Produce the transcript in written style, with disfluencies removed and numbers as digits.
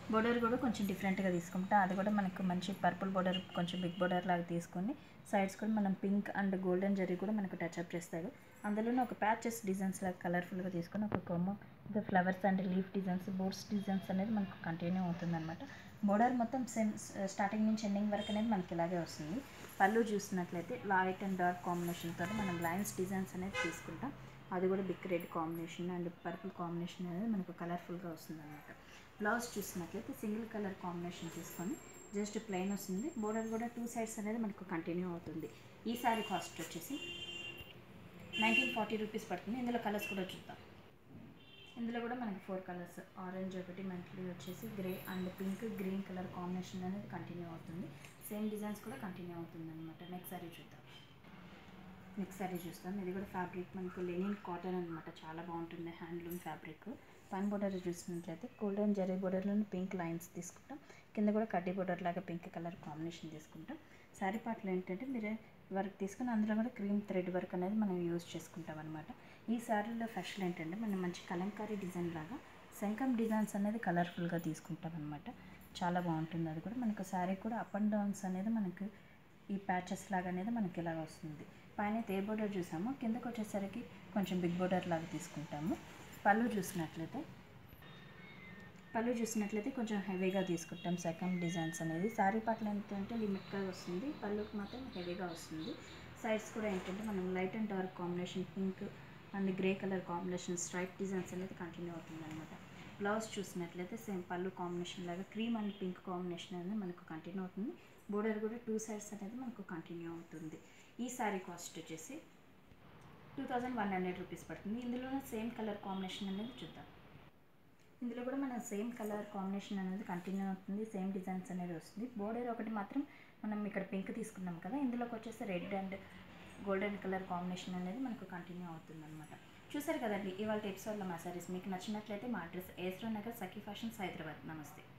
Border కూడా కొంచెం డిఫరెంట్గా తీసుకుంటాం. అది కూడా మనకు మంచి పర్పుల్ బోర్డర్, కొంచెం బిగ్ బోర్డర్ లాగా తీసుకొని సైడ్స్ కూడా మనం పింక్ అండ్ గోల్డెన్ జరీ కూడా మనకు టచ్అప్ చేస్తాడు. అందులోనే ఒక ప్యాచెస్ డిజైన్స్ లాగా కలర్ఫుల్గా తీసుకొని ఒక కొమ్మ ఇంకా flowers and leaf designs, boards designs అనేది మనకు కంటిన్యూ అవుతుందన్నమాట. బోర్డర్ మొత్తం సేమ్ స్టార్టింగ్ నుంచి ఎండింగ్ వరకు అనేది మనకి ఇలాగే వస్తుంది. పళ్ళు చూసినట్లయితే లైట్ అండ్ డార్క్ కాంబినేషన్తో మనం లైన్స్ డిజైన్స్ అనేది తీసుకుంటాం. అది కూడా big red combination and purple combination అనేది మనకు కలర్ఫుల్గా వస్తుంది అనమాట. బ్లౌజ్ చూసినట్లయితే సింగిల్ కలర్ కాంబినేషన్ తీసుకొని జస్ట్ ప్లెయిన్ వస్తుంది. బోర్డర్ కూడా 2 సైడ్స్ అనేది మనకు కంటిన్యూ అవుతుంది. ఈ సారీ కాస్ట్ వచ్చేసి 1940 రూపీస్ పడుతుంది. ఇందులో కలర్స్ కూడా చూద్దాం. ఇందులో కూడా మనకి 4 కలర్స్, ఆరెంజ్ ఒకటి, మంత్లీ వచ్చేసి grey and pink, green colour combination అనేది కంటిన్యూ అవుతుంది. సేమ్ డిజైన్స్ కూడా కంటిన్యూ అవుతుంది అనమాట. నెక్స్ట్ సారీ చూద్దాం. నెక్స్ట్ సారీ చూస్తాం. ఇది కూడా ఫ్యాబ్రిక్ మనకు లెనిన్ కాటన్ అనమాట, చాలా బాగుంటుంది. Handloom fabric. పైన బోర్డర్ చూసినట్లయితే గోల్డెన్ జరీ బోర్డర్లోని పింక్ లైన్స్ తీసుకుంటాం. కింద కూడా కడ్డీ బోర్డర్ లాగా పింక్ కలర్ కాంబినేషన్ తీసుకుంటాం. శారీ పార్ట్లో ఏంటంటే మీరు వర్క్ తీసుకుని అందులో కూడా క్రీమ్ థ్రెడ్ వర్క్ అనేది మనం యూజ్ చేసుకుంటాం అనమాట. ఈ శారీలో ఫస్ట్ ఏంటంటే మనం మంచి కలంకారీ డిజైన్ లాగా శంఖం డిజైన్స్ అనేది కలర్ఫుల్గా తీసుకుంటాం అనమాట. చాలా బాగుంటుంది. అది కూడా మనకు శారీ కూడా అప్ అండ్ డౌన్స్ అనేది మనకు ఈ ప్యాచెస్ లాగా అనేది మనకి ఇలాగ వస్తుంది. పైన ఏ బోర్డర్ చూసామో కిందకు వచ్చేసరికి కొంచెం బిగ్ బోర్డర్ లాగా తీసుకుంటాము. పళ్ళు చూసినట్లయితే కొంచెం హెవీగా తీసుకుంటాం సెకండ్ డిజైన్స్ అనేది. శారీ పార్ట్లో ఏంటంటే లిమిట్గా వస్తుంది, పళ్ళుకి మాత్రం హెవీగా వస్తుంది. సైడ్స్ కూడా ఏంటంటే మనం light and dark combination pink and grey colour combination stripe designs అనేది కంటిన్యూ అవుతుంది అనమాట. బ్లౌజ్ చూసినట్లయితే సేమ్ పళ్ళు కాంబినేషన్ లాగా క్రీమ్ అండ్ పింక్ కాంబినేషన్ అనేది మనకు కంటిన్యూ అవుతుంది. బోర్డర్ కూడా 2 సైడ్స్ అనేది మనకు కంటిన్యూ అవుతుంది. ఈ శారీ కాస్ట్ వచ్చేసి 2100 రూపీస్ పడుతుంది. ఇందులోనే సేమ్ కలర్ కాంబినేషన్ అనేది చూద్దాం. ఇందులో కూడా మన సేమ్ కలర్ కాంబినేషన్ అనేది కంటిన్యూ అవుతుంది. సేమ్ డిజైన్స్ అనేది వస్తుంది. బోర్డర్ ఒకటి మాత్రం మనం ఇక్కడ పింక్ తీసుకున్నాం కదా, ఇందులోకి వచ్చేసి red and golden colour combination అనేది మనకు కంటిన్యూ అవుతుంది అనమాట. చూసారు కదండి ఇవాళ ఎపిసోడ్లో మా సారీస్. మీకు నచ్చినట్లయితే మా అడ్రస్ ఏస్రో నగర్, సఖీ ఫ్యాషన్స్, హైదరాబాద్. నమస్తే.